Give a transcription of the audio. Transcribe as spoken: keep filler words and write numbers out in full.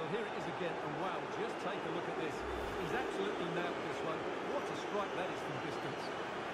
here it is again, and wow, just take a look at this. He's absolutely nailed this one. What a strike that is from distance.